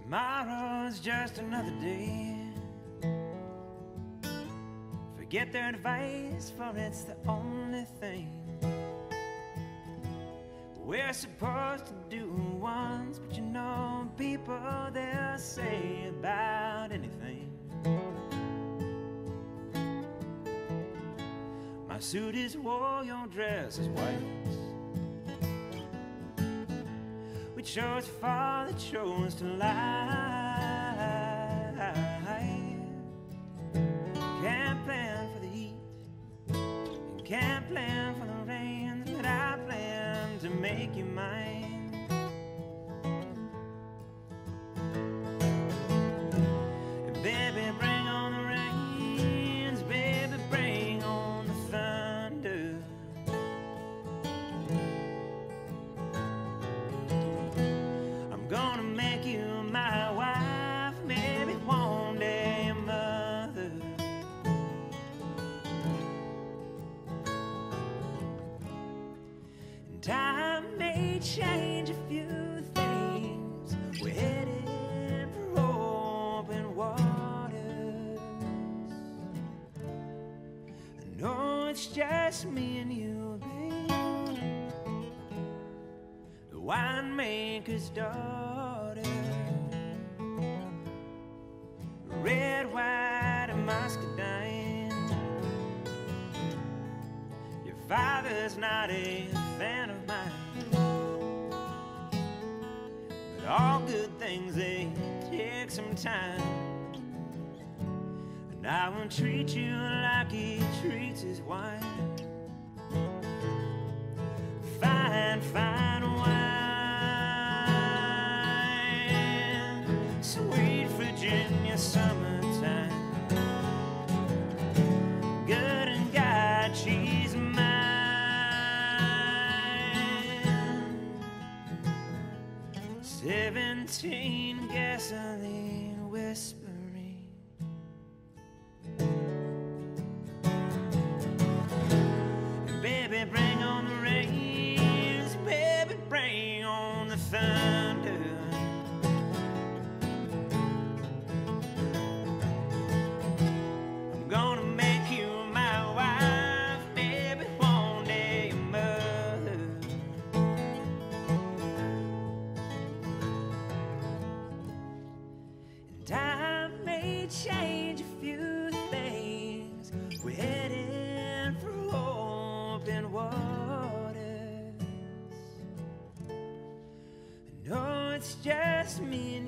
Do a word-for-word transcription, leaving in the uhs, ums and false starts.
Tomorrow's just another day. Forget their advice, for it's the only thing we're supposed to do once. But you know, people, they'll say about anything. My suit is wool, your dress is white. We chose far that chose to lie. Can't plan for the heat and can't plan for the rain, but I plan to make you mine. And baby, bring on the rains, baby, bring on the thunder. I'm gonna make you my wife, maybe one day a mother. And time may change a few things. We're headed for open waters. I know it's just me and you, babe, the winemaker's daughter. Red, white, and muscadine. Your father's not a fan of mine, but all good things, they take some time. And I won't treat you like he treats his wine. Fine, fine wine, sweet Virginia summertime. Good and God, she's mine. Seventeen gasoline whispering. And baby, bring on the rains, baby, bring on the thunder. I'm gonna make you my wife, baby, one day a mother. And time may change a few things. We're heading for open waters. I know it's just me and